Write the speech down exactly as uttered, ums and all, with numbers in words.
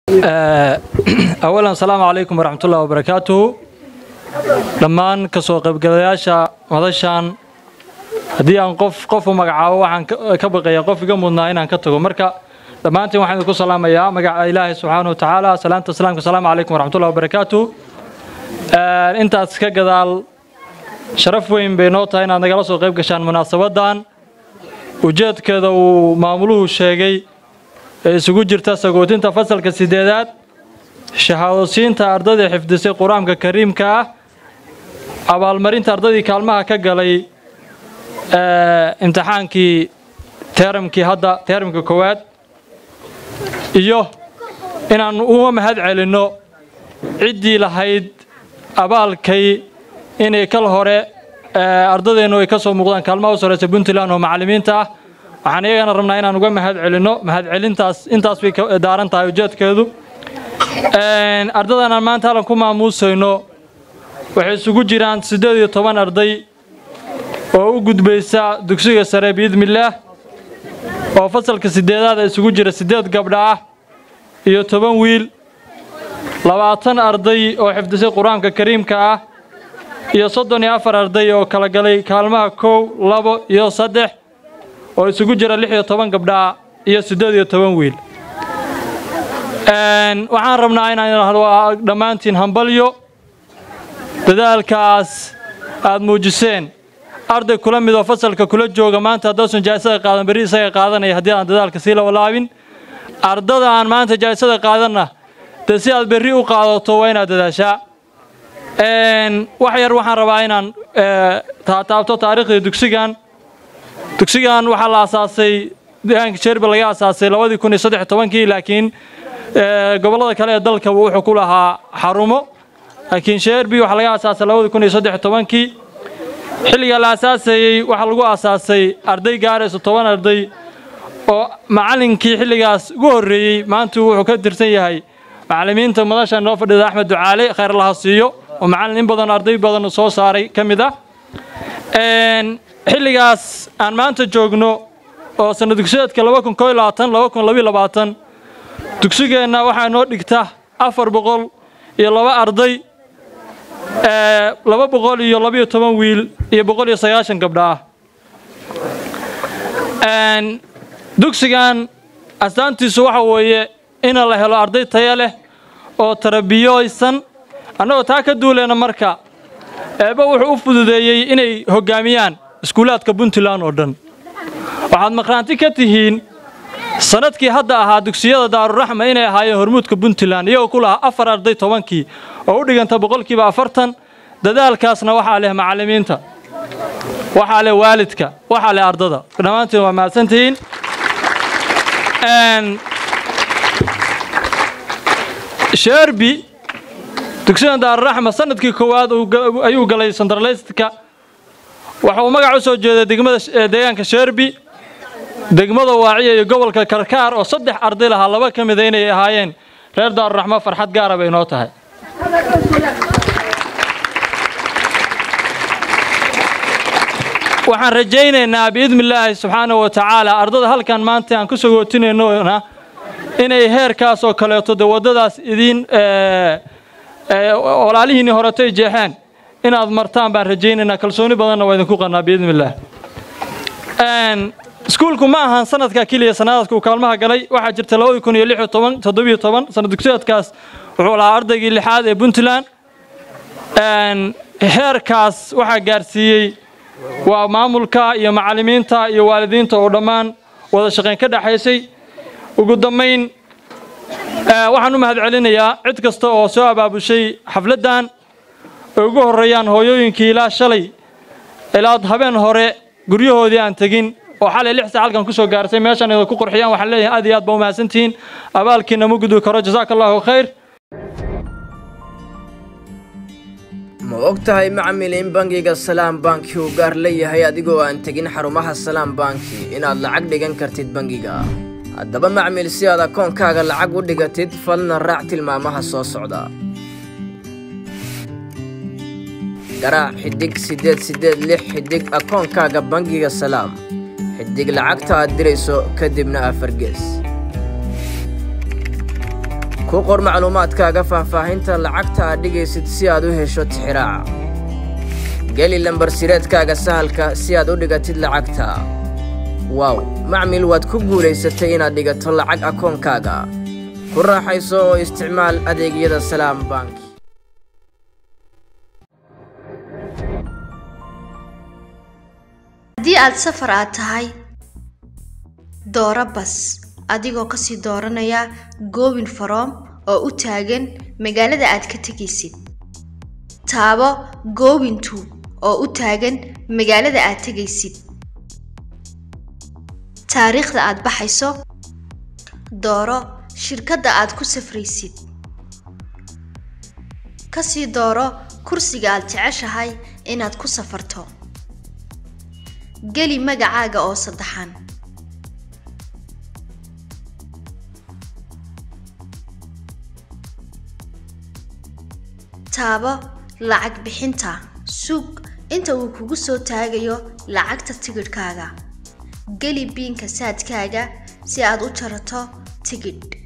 أولا السلام عليكم ورحمة الله وبركاته. لما كسوق بقضياشا مدشان هدي أن قف قف مجعوا عن كبقى يقف جمعنا هنا كتجو مركا لما أنت واحد يقول سلام يا مجع إله سبحانه وتعالى سلام تسلام السلام عليكم ورحمة الله وبركاته. آه أنت أتكجدال شرف وين بينوتها هنا نجلس وقف كشان مناسبات دان وجد كذا ومعمولوه الشيء isugu jirta sagootinta fasalka sideedaad shahaadooyinta ardayda xifdisay quraanka kariimka ah abaalmarinta ardayda kaalmaha ka galay ee imtixaankii termkii hadda termka koowaad iyo inaan uga mahad celino cidii lahayd abaalkay inay kal hore ardaydeenu ay ka soo muuqdaan kaalmaha u sareysa Puntland oo macallimiinta ah waxaan iyagana rabnaa inaan uga mahad celino mahad celintaas intaas way daaran tahay ujeedkeedu een ardaydan maanta aan ku maamuusayno waxay isugu jiraan siddeed iyo toban arday oo u gudbaysa dugsiga sare biidmillaah oo fasalka sideedaad isugu jira siddeed gabdho ah iyo toban wiil labaatan arday oo xifdisay quraanka kariimka ah iyo soddon iyo afar arday oo kala galay kaalmaha kow labo iyo saddex oo isugu jira lix iyo toban gabdha iyo siddeed iyo toban wiil een waxaan rabnaa inaan dhamaantiin hambalyo dadaalkaas aad muujiseen arday kula mid oo fasalka kula jooga maanta hadoosan jaayisada qaadan bari isaga qaadanay hadii aan dadaalka si la walaabin ardada aan maanta jaayisada qaadana si aad bari u qaadato waa inaad dadaashaa een wax yar waxaan rabaa inaan taabto taariikhda dugsigan dugsigan waxa la asaasay deegaanka Sherbi laga asaasay laba kun iyo saddex iyo toban laakiin gobolada kale ee dalka wuxuu ku lahaa xarumo laakiin Sherbi waxa laga asaasay laba kun iyo saddex iyo toban xilliga la asaasay waxa lagu asaasay arday gaarayso toban arday oo macallinkii xilligaas ugu horeeyay maanta wuxuu ka tirsan yahay macallimiinta madasha noo fadhida Axmed Ducaale khayr Allah siiyo oo macallin badan arday badan soo saaray kamid ah een xilligaas aan maanta joogno oo sanad dugsiyeedka laba kun iyo labaatan laba kun iyo laba iyo labaatan dugsigeena waxa noo dhigta afar boqol iyo laba arday ee laba boqol iyo laba iyo toban wiil iyo boqol iyo sagaashan gabdho ah een dugsigan astaantiisu waxa weeye in la helo arday tayo leh oo tarbiyaysan anagoo taa ka duuleena marka eeba wuxuu u fududeeyay inay hogaamiyaan iskuulaadka Puntland oo dhan waxaad maqraanti ka tihiin sanadkii hadda ahaa dugsiyada Daaruraxma inay ahaayeen hormuudka Puntland iyagoo ku lahaa afar arday tobankii oo u dhiganta boqolkiiba afartan dadaalkaasna waxa leh macallimiinta waxa leh waalidka waxa leh ardada dhamaantiin waa mahadsantihiin een Sherbi dugsiga Daaruraxma sanadkii koowaad ayuu galay Centralistka waxa uu magac u soo jeeday degmada deegaanka Sherbi degmada Waaciye iyo gobolka Karkaar oo saddex arday laha laba kamid ah inay ahaayeen reer Daaruraxma farxad gaar ah bay noo tahay waxaan rajaynaynaa biidmillaah subhanahu wa ta'ala ardada halkan maanta aan ku soo gootinayno inay heerkaas oo kale to wadadaas idin ee walaalihiin horatay jeexaan inaad martaan baan rajaynaynaa kalsooni badanna waa idinku qanaa biidmillaah een iskuulku ma ahan sanadka kaliya sanadka uu kaalmaha galay waxa jirta laba kun iyo lix iyo toban toddoba iyo toban sanad dugsiyeedkaas wuxuu lahaa ardaygii lixaad ee Puntland een heerkaas waxa gaarsiiyay waa maamulka iyo macallimiinta iyo waalidiinta oo dhammaan wada shaqeyn ka dhaxaysay ugu dambeyn waxaan u mahad celinayaa cid kasta oo soo abaabushay xafladan ugu horeeyaan hooyooyinkii ilaa shalay ilaa habeen hore guryahoodii aan tagin oo xalay lix saac halkan ku soo gaarsay meeshan ay ku qurxiyaan waxaan leeyahay aad iyo aad baa u mahadsantihiin abaalkiina ma gudu karo jazaakallahu khayr ma ogtahay macmiil in bangiga Salaam Banki uu gaar leeyahay adigoo aan tagin xarumaha Salaam Banki inaad lacag dhigan kartid bangiga haddaba macmiil si aad akoonkaaga lacag u dhigatid falna raac tilmaamaha soo socda garaac xidig sideed sideed lix xidig akoonkaaga bangiga Salaam xidig lacagta aad dirayso kadibna afar gees ku qor macluumaadkaaga faahfaahinta lacagta aad dhigaysid si aad u hesho tixiraaca geli lambar sireedkaaga sahalka si aad u dhigatid lacagta wow macmiil waad ku guulaysatay inaad dhigato lacag akoonkaaga ku raaxayso oo isticmaal adeegyada Salaam Bank haddii aad safar aad tahay dooro bas adigoo ka sii dooranaya going from oo u taagan magaalada aad ka tegaysid taabo going to oo u taagan magaalada aad tegaysid taariikhda aad baxayso dooro shirkadda aad ku safraysid ka sii dooro kursiga aad jeceshahay inaad ku safarto geli magacaaga oo saddexan taabo lacag bixinta sug inta uu kugu soo taagayo lacagta tigidhkaaga geli biinka saadkaaga si aad u jarato tigidh